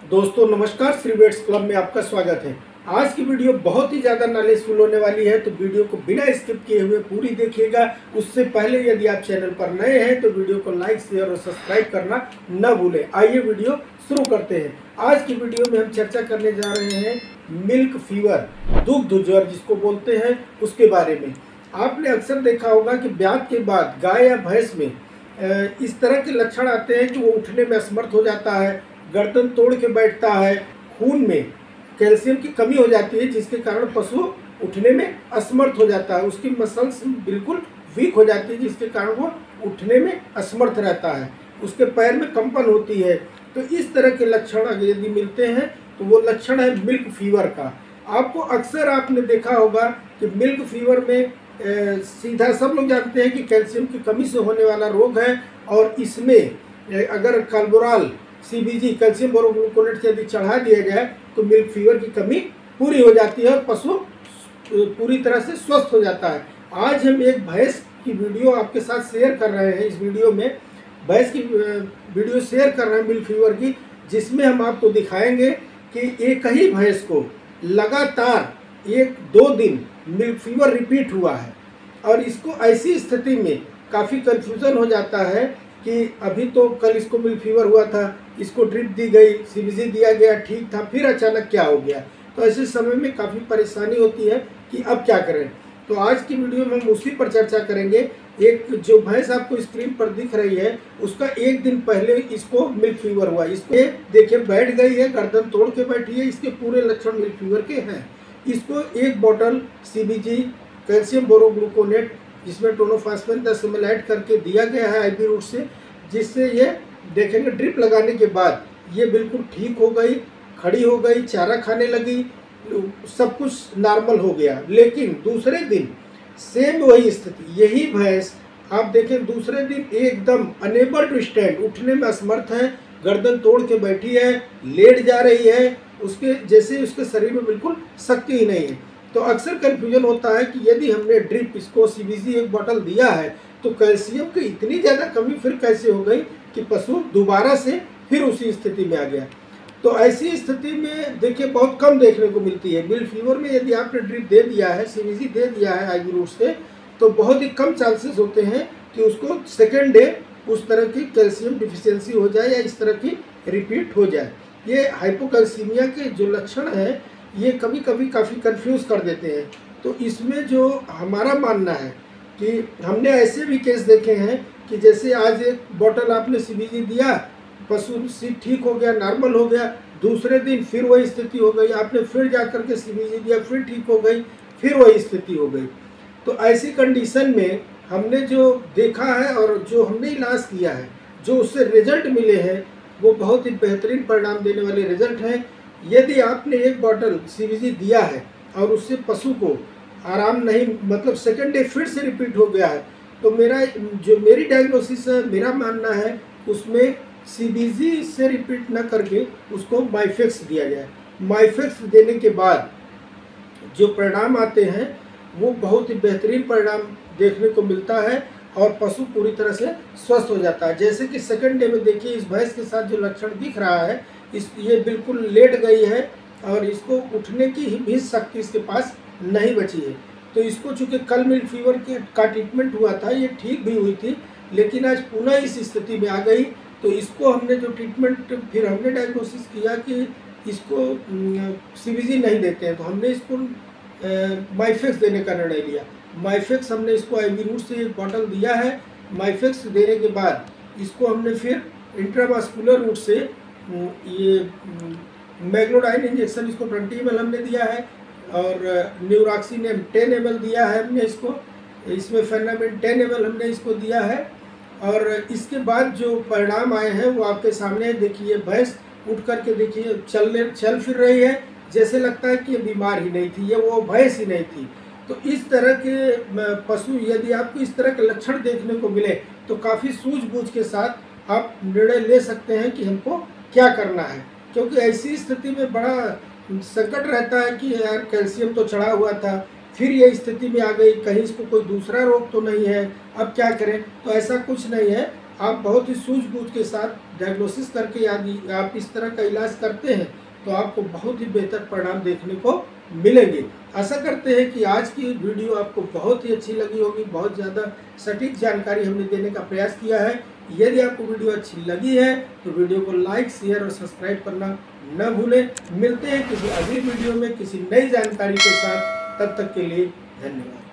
दोस्तों नमस्कार, Shri weights club में आपका स्वागत है। आज की वीडियो बहुत ही ज़्यादा नॉलेजफुल होने वाली है, तो वीडियो को बिना स्किप किए हुए पूरी देखिएगा। उससे पहले यदि आप चैनल पर नए हैं तो वीडियो को लाइक, शेयर और सब्सक्राइब करना न भूलें। आइए वीडियो शुरू करते हैं। आज की वीडियो में हम चर्चा करने जा रहे हैं मिल्क फीवर, दुग्ध ज्वर जिसको बोलते हैं, उसके बारे में। आपने अक्सर देखा होगा कि ब्याह के बाद गाय या भैंस में इस तरह के लक्षण आते हैं कि वो उठने में असमर्थ हो जाता है, गर्दन तोड़ के बैठता है, खून में कैल्शियम की कमी हो जाती है जिसके कारण पशु उठने में असमर्थ हो जाता है, उसकी मसल्स बिल्कुल वीक हो जाती है जिसके कारण वो उठने में असमर्थ रहता है, उसके पैर में कंपन होती है। तो इस तरह के लक्षण अगर यदि मिलते हैं तो वो लक्षण है मिल्क फीवर का। आपको अक्सर आपने देखा होगा कि मिल्क फीवर में सीधा सब लोग जानते हैं कि कैल्शियम की कमी से होने वाला रोग है, और इसमें अगर कार्बोराल CBG कैल्शियम बोरोग्लूकोनेट यदि चढ़ा दिया जाए तो मिल्क फीवर की कमी पूरी हो जाती है और पशु पूरी तरह से स्वस्थ हो जाता है। आज हम एक भैंस की वीडियो आपके साथ शेयर कर रहे हैं। इस वीडियो में भैंस की वीडियो शेयर कर रहे हैं मिल्क फीवर की, जिसमें हम आपको दिखाएंगे कि एक ही भैंस को लगातार 1-2 दिन मिल्क फीवर रिपीट हुआ है, और इसको ऐसी स्थिति में काफ़ी कन्फ्यूज़न हो जाता है कि अभी तो कल इसको मिल्क फीवर हुआ था, इसको ड्रिप दी गई, CBG दिया गया, ठीक था, फिर अचानक क्या हो गया। तो ऐसे समय में काफ़ी परेशानी होती है कि अब क्या करें। तो आज की वीडियो में हम उसी पर चर्चा करेंगे। एक जो भैंस आपको स्क्रीन पर दिख रही है, उसका 1 दिन पहले इसको मिल्क फीवर हुआ। इसको देखिए बैठ गई है, गर्दन तोड़ के बैठी है, इसके पूरे लक्षण मिल्क फीवर के हैं। इसको 1 बॉटल CBG कैल्शियम बोरोग्लूकोनेट जिसमें टोनोफॉस्फेन 10 ml ऐड करके दिया गया है IV रूट से, जिससे ये देखेंगे ड्रिप लगाने के बाद ये बिल्कुल ठीक हो गई, खड़ी हो गई, चारा खाने लगी, सब कुछ नॉर्मल हो गया। लेकिन दूसरे दिन सेम वही स्थिति, यही भैंस आप देखें दूसरे दिन एकदम अनेबल टू स्टैंड, उठने में असमर्थ है, गर्दन तोड़ के बैठी है, लेट जा रही है, उसके जैसे उसके शरीर में बिल्कुल शक्ति ही नहीं है। तो अक्सर कन्फ्यूजन होता है कि यदि हमने ड्रिप इसको CBG 1 बॉटल दिया है तो कैल्शियम की इतनी ज़्यादा कमी फिर कैसे हो गई कि पशु दोबारा से फिर उसी स्थिति में आ गया। तो ऐसी स्थिति में देखिए बहुत कम देखने को मिलती है। मिल्क फीवर में यदि आपने ड्रिप दे दिया है, CBG दे दिया है IV रूट से, तो बहुत ही कम चांसेस होते हैं कि उसको सेकेंड डे उस तरह की कैल्शियम डिफिशियंसी हो जाए या इस तरह की रिपीट हो जाए। ये हाइपोकैल्सीमिया के जो लक्षण हैं ये कभी कभी काफ़ी कंफ्यूज कर देते हैं। तो इसमें जो हमारा मानना है कि हमने ऐसे भी केस देखे हैं कि जैसे आज 1 बॉटल आपने CBG दिया, पशु से ठीक हो गया, नॉर्मल हो गया, दूसरे दिन फिर वही स्थिति हो गई, आपने फिर जा कर के CBG दिया, फिर ठीक हो गई, फिर वही स्थिति हो गई। तो ऐसी कंडीशन में हमने जो देखा है और जो हमने इलाज किया है, जो उससे रिजल्ट मिले हैं, वो बहुत ही बेहतरीन परिणाम देने वाले रिजल्ट हैं। यदि आपने 1 बॉटल CBG दिया है और उससे पशु को आराम नहीं, मतलब सेकेंड डे फिर से रिपीट हो गया है, तो मेरी डायग्नोसिस है, मेरा मानना है उसमें CBG से रिपीट न करके उसको माइफेक्स दिया जाए। माइफेक्स देने के बाद जो परिणाम आते हैं वो बहुत ही बेहतरीन परिणाम देखने को मिलता है और पशु पूरी तरह से स्वस्थ हो जाता है। जैसे कि सेकेंड डे में देखिए इस भैंस के साथ जो लक्षण दिख रहा है, ये बिल्कुल लेट गई है और इसको उठने की भी शक्ति इसके पास नहीं बची है। तो इसको चूँकि कल मिल्क फीवर का ट्रीटमेंट हुआ था, ये ठीक भी हुई थी, लेकिन आज पुनः इस स्थिति में आ गई। तो इसको हमने जो ट्रीटमेंट फिर हमने डायग्नोसिस किया कि इसको CBG नहीं देते हैं, तो हमने इसको माइफेक्स देने का निर्णय लिया। माइफेक्स हमने इसको IV रूट से 1 बॉटल दिया है। माइफेक्स देने के बाद इसको हमने फिर इंट्रावास्कुलर रूट से ये मैग्लोडाइन इंजेक्शन इसको 20 ml हमने दिया है, और न्यूरॉक्सिनेम 10 ml दिया है हमने इसको, इसमें फेनामिन 10 ml हमने इसको दिया है। और इसके बाद जो परिणाम आए हैं वो आपके सामने देखिए, भैंस उठ करके देखिए चल फिर रही है, जैसे लगता है कि ये बीमार ही नहीं थी, ये वो भैंस ही नहीं थी। तो इस तरह के पशु यदि आपको इस तरह के लक्षण देखने को मिले तो काफ़ी सूझबूझ के साथ आप निर्णय ले सकते हैं कि हमको क्या करना है, क्योंकि ऐसी स्थिति में बड़ा संकट रहता है कि यार कैल्शियम तो चढ़ा हुआ था, फिर ये स्थिति में आ गई, कहीं इसको कोई दूसरा रोग तो नहीं है, अब क्या करें। तो ऐसा कुछ नहीं है, आप बहुत ही सूझबूझ के साथ डायग्नोसिस करके यदि आप इस तरह का इलाज करते हैं तो आपको बहुत ही बेहतर परिणाम देखने को मिलेंगे। आशा करते हैं कि आज की वीडियो आपको बहुत ही अच्छी लगी होगी। बहुत ज़्यादा सटीक जानकारी हमने देने का प्रयास किया है। यदि आपको वीडियो अच्छी लगी है तो वीडियो को लाइक, शेयर और सब्सक्राइब करना न भूलें। मिलते हैं किसी अगली वीडियो में किसी नई जानकारी के साथ। तब तक के लिए धन्यवाद।